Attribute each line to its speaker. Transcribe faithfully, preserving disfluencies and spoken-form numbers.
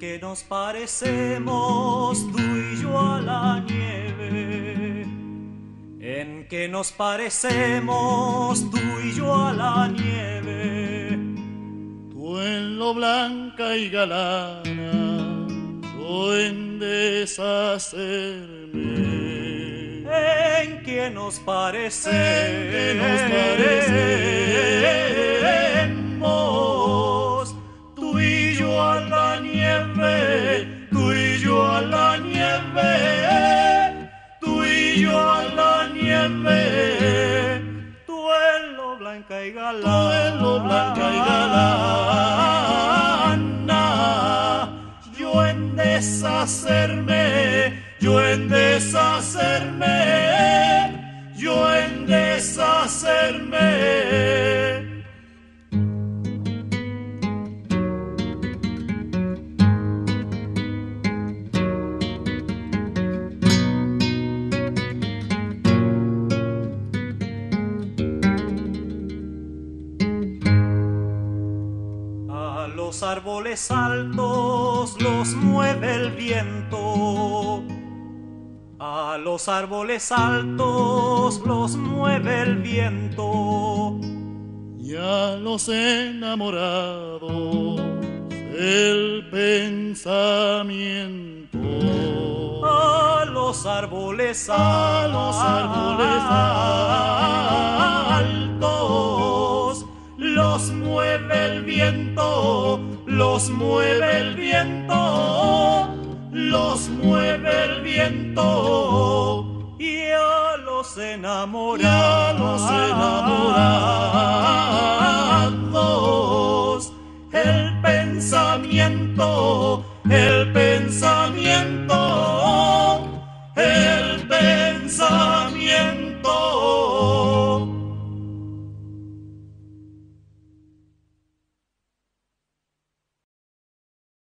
Speaker 1: que nos parecemos tú y yo a la nieve, en que nos parecemos tú y yo a la nieve.
Speaker 2: Tú en lo blanca y galana, yo en deshacerme.
Speaker 1: En que nos parecemos,
Speaker 2: en que nos parecemos,
Speaker 1: tú y yo a la nieve, tú y yo a la nieve, tú y yo a la nieve. Tú en lo blanca y galana,
Speaker 2: tú en lo blanca y galana,
Speaker 1: yo en deshacerme, yo en deshacerme, yo en deshacerme. A los árboles altos los mueve el viento, a los árboles altos los mueve el viento,
Speaker 2: y a los enamorados el pensamiento.
Speaker 1: A los árboles,
Speaker 2: a los árboles
Speaker 1: altos los mueve el viento, los mueve el viento, los mueve el viento. Y a los enamorados,
Speaker 2: y a los enamorados
Speaker 1: el pensamiento, el pensamiento